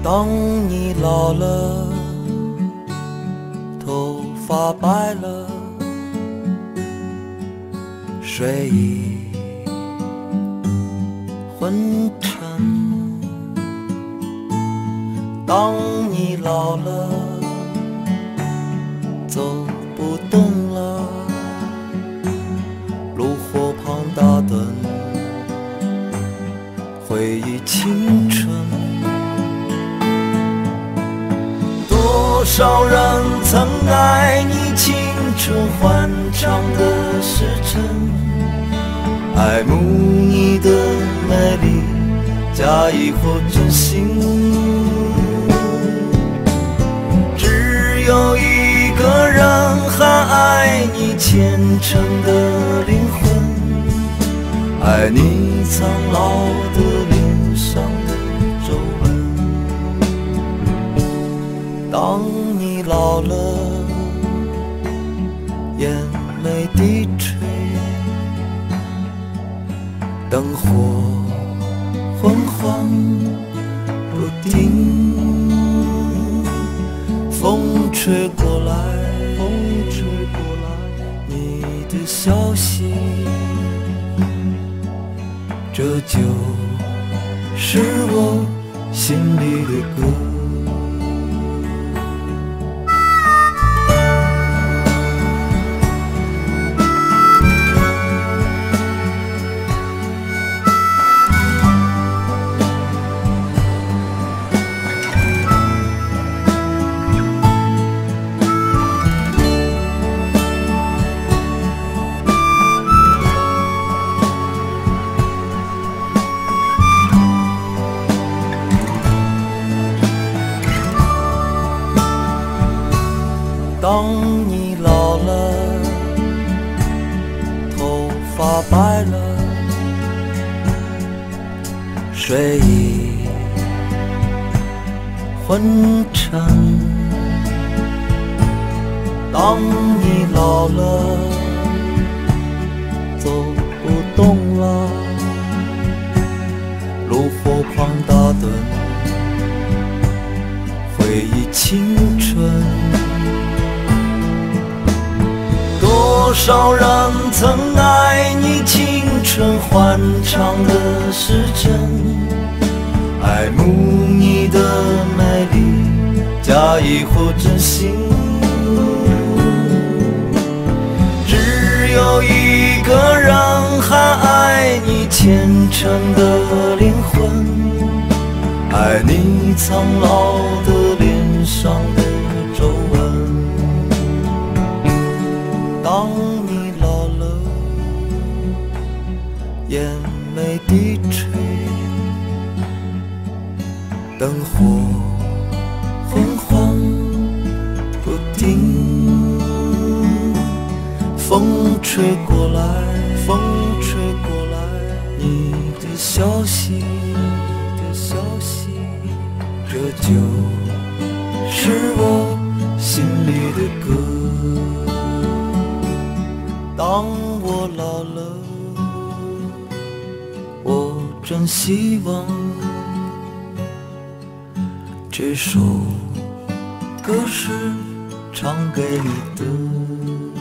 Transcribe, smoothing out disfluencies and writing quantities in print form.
当你老了，头发白了，睡意昏沉。当你老了，走不动了，炉火旁打盹，回忆青春。多少人曾爱你青春欢畅的时辰，爱慕你的美丽，假意或真心。只有一个人还爱你虔诚的灵魂，爱你苍老的脸上的皱纹。当你老了，眼眉低垂，灯火昏黄不定，风吹过来，你的消息，这就是我心里的歌。当你老了，头发白了，睡意昏沉。当你老了，走不动了，炉火旁打盹，回忆青春。多少人曾爱你青春欢畅的时辰，爱慕你的美丽，假意或真心。只有一个人还爱你虔诚的灵魂，爱你苍老的脸上的皱纹。当你老了，眼眉低垂，灯火昏黄不定，风吹过来，你的消息，这就是我心里的歌。当我老了，我真希望这首歌是唱给你的。